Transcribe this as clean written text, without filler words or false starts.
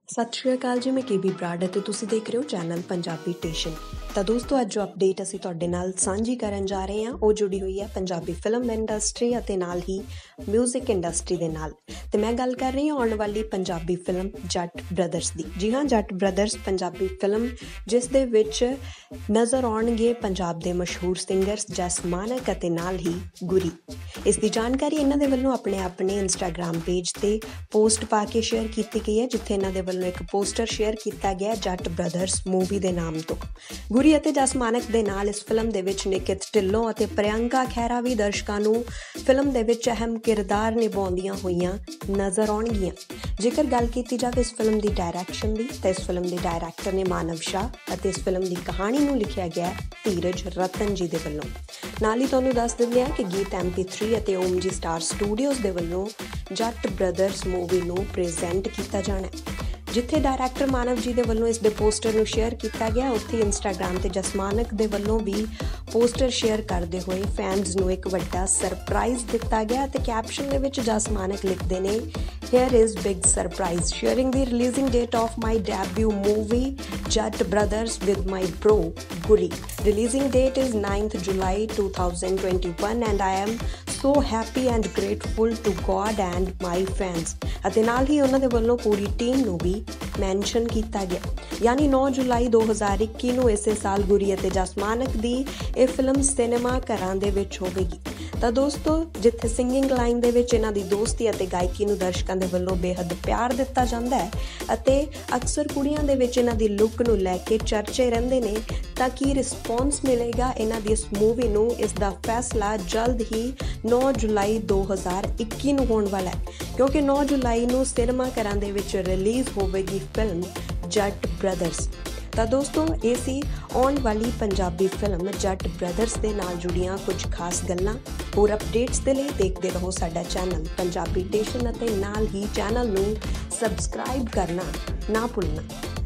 ਸਤਿ ਸ਼੍ਰੀ ਅਕਾਲ ਜੀ, ਮੈਂ KB ਬਰਾੜ ਅਤੇ ਤੁਸੀਂ ਦੇਖ ਰਹੇ ਹੋ ਚੈਨਲ ਪੰਜਾਬੀ ਟੇਸ਼ਨ। ਤਾਂ ਦੋਸਤੋ, ਅੱਜ ਜੋ ਅਪਡੇਟ ਅਸੀਂ ਤੁਹਾਡੇ ਨਾਲ ਸਾਂਝੀ ਕਰਨ ਜਾ ਰਹੇ ਹਾਂ ਉਹ ਜੁੜੀ ਹੋਈ ਹੈ ਪੰਜਾਬੀ ਫਿਲਮ ਇੰਡਸਟਰੀ ਅਤੇ ਨਾਲ ਹੀ ਮਿਊਜ਼ਿਕ ਇੰਡਸਟਰੀ ਦੇ ਨਾਲ। ਤੇ ਮੈਂ ਗੱਲ ਕਰ ਰਹੀ ਹਾਂ ਆਉਣ ਵਾਲੀ ਪੰਜਾਬੀ ਫਿਲਮ ਜੱਟ ਬ੍ਰਦਰਸ ਦੀ। ਜੀ ਹਾਂ, ਜੱਟ ਬ੍ਰਦਰਸ ਪੰਜਾਬੀ ਫਿਲਮ ਜਿਸ ਦੇ ਵਿੱਚ ਨਜ਼ਰ ਆਉਣਗੇ ਪੰਜਾਬ ਦੇ ਮਸ਼ਹੂਰ ਸਿੰਗਰਸ ਜਸ ਮਾਨਕ ਅਤੇ ਨਾਲ ਹੀ ਗੁਰੀ। ਇਸ ਦੀ ਜਾਣਕਾਰੀ ਇਹਨਾਂ ਦੇ ਵੱਲੋਂ ਆਪਣੇ ਇੰਸਟਾਗ੍ਰਾਮ ਪੇਜ ਤੇ ਪੋਸਟ ਪਾ ਕੇ ਸ਼ੇਅਰ ਕੀਤੀ ਗਈ ਹੈ, ਜਿੱਥੇ ਇਹਨਾਂ ਦੇ ਵੱਲੋਂ ਇੱਕ ਪੋਸਟਰ ਸ਼ੇਅਰ ਕੀਤਾ ਗਿਆ ਜੱਟ ਬ੍ਰਦਰਸ ਮੂਵੀ ਦੇ ਨਾਮ ਤੋਂ। ਗੁਰੀ ਅਤੇ ਜਸ ਮਾਨਕ ਦੇ ਨਾਲ ਇਸ ਫਿਲਮ ਦੇ ਵਿੱਚ ਨਿਕਿਤ ਢਿੱਲੋਂ ਅਤੇ ਪ੍ਰਿਯੰਕਾ ਖਹਿਰਾ ਵੀ ਦਰਸ਼ਕਾਂ ਨੂੰ ਫਿਲਮ ਦੇ ਵਿੱਚ ਅਹਿਮ ਕਿਰਦਾਰ ਨਿਭਾਉਂਦੀਆਂ ਹੋਈਆਂ ਨਜ਼ਰ ਆਉਣਗੀਆਂ। ਜੇਕਰ ਗੱਲ ਕੀਤੀ ਜਾਵੇ ਇਸ ਫਿਲਮ ਦੀ ਡਾਇਰੈਕਸ਼ਨ ਦੀ, ਤਾਂ ਇਸ ਫਿਲਮ ਦੇ ਡਾਇਰੈਕਟਰ ਨੇ ਮਾਨਵ ਸ਼ਾਹ ਅਤੇ ਇਸ ਫਿਲਮ ਦੀ ਕਹਾਣੀ ਨੂੰ ਲਿਖਿਆ ਗਿਆ ਧੀਰਜ ਰਤਨ ਜੀ ਦੇ ਵੱਲੋਂ। ਨਾਲ ਹੀ ਤੁਹਾਨੂੰ ਦੱਸ ਦਿੰਦੇ ਹਾਂ ਕਿ ਗੀਤ MP3 ਅਤੇ ਓਮ ਜੀ ਸਟਾਰ ਸਟੂਡੀਓਜ਼ ਦੇ ਵੱਲੋਂ ਜੱਟ ਬ੍ਰਦਰਸ ਮੂਵੀ ਨੂੰ ਪ੍ਰੈਜ਼ੈਂਟ ਕੀਤਾ ਜਾਣਾ ਹੈ। ਜਿੱਥੇ ਡਾਇਰੈਕਟਰ ਮਾਨਵ ਜੀ ਦੇ ਵੱਲੋਂ ਇਸ ਦੇ ਪੋਸਟਰ ਨੂੰ ਸ਼ੇਅਰ ਕੀਤਾ ਗਿਆ, ਉੱਥੇ ਇੰਸਟਾਗ੍ਰਾਮ ਤੇ ਜਸ ਮਾਨਕ ਦੇ ਵੱਲੋਂ ਵੀ ਪੋਸਟਰ ਸ਼ੇਅਰ ਕਰਦੇ ਹੋਏ ਫੈਨਸ ਨੂੰ ਇੱਕ ਵੱਡਾ ਸਰਪ੍ਰਾਈਜ਼ ਦਿੱਤਾ ਗਿਆ ਤੇ ਕੈਪਸ਼ਨ ਦੇ ਵਿੱਚ ਜਸ ਮਾਨਕ ਲਿਖਦੇ ਨੇ, Here is big surprise, sharing the releasing date of my debut movie Jat Brothers with my bro Guri. Releasing date is 9th July 2021 and I am so happy and grateful to God and my fans। ਅਤੇ ਨਾਲ ਹੀ ਉਹਨਾਂ ਦੇ ਵੱਲੋਂ ਪੂਰੀ team ਨੂੰ ਵੀ mention ਕੀਤਾ ਗਿਆ, ਯਾਨੀ 9 ਜੁਲਾਈ 2021 ਨੂੰ ਇਸੇ ਸਾਲ ਗੁਰੀ ਅਤੇ ਜਸ ਮਾਨਕ ਦੀ ਇਹ ਫਿਲਮ ਸਿਨੇਮਾ ਘਰਾਂ ਦੇ ਵਿੱਚ ਹੋਵੇਗੀ। ਤਾਂ ਦੋਸਤੋ, ਜਿੱਥੇ ਸਿੰਗਿੰਗ ਲਾਈਨ ਦੇ ਵਿੱਚ ਇਹਨਾਂ ਦੀ ਦੋਸਤੀ ਅਤੇ ਗਾਇਕੀ ਨੂੰ ਦਰਸ਼ਕਾਂ ਦੇ ਵੱਲੋਂ ਬੇਹੱਦ ਪਿਆਰ ਦਿੱਤਾ ਜਾਂਦਾ ਹੈ ਅਤੇ ਅਕਸਰ ਕੁੜੀਆਂ ਦੇ ਵਿੱਚ ਇਹਨਾਂ ਦੀ ਲੁੱਕ ਨੂੰ ਲੈ ਕੇ ਚਰਚੇ ਰਹਿੰਦੇ ਨੇ, ਤਾਂ ਕੀ ਰਿਸਪੌਂਸ ਮਿਲੇਗਾ ਇਹਨਾਂ ਦੀ ਇਸ ਮੂਵੀ ਨੂੰ, ਇਸ ਦਾ ਫੈਸਲਾ ਜਲਦ ਹੀ 9 ਜੁਲਾਈ 2021 ਨੂੰ ਹੋਣ ਵਾਲਾ ਹੈ, ਕਿਉਂਕਿ 9 ਜੁਲਾਈ ਨੂੰ ਸਿਨੇਮਾ ਘਰਾਂ ਦੇ ਵਿੱਚ ਰਿਲੀਜ਼ ਹੋਵੇਗੀ ਫਿਲਮ ਜੱਟ ਬ੍ਰਦਰਸ। ਤਾਂ ਦੋਸਤੋ, ਇਹ ਸੀ ਆਉਣ ਵਾਲੀ ਪੰਜਾਬੀ ਫਿਲਮ ਜੱਟ ਬ੍ਰਦਰਸ ਦੇ ਨਾਲ ਜੁੜੀਆਂ ਕੁਝ ਖਾਸ ਗੱਲਾਂ। ਹੋਰ ਅਪਡੇਟਸ ਦੇ ਲਈ ਦੇਖਦੇ ਰਹੋ ਸਾਡਾ ਚੈਨਲ ਪੰਜਾਬੀ ਟੇਸ਼ਨ ਅਤੇ ਨਾਲ ਹੀ ਚੈਨਲ ਨੂੰ ਸਬਸਕ੍ਰਾਈਬ ਕਰਨਾ ਨਾ ਭੁੱਲਣਾ।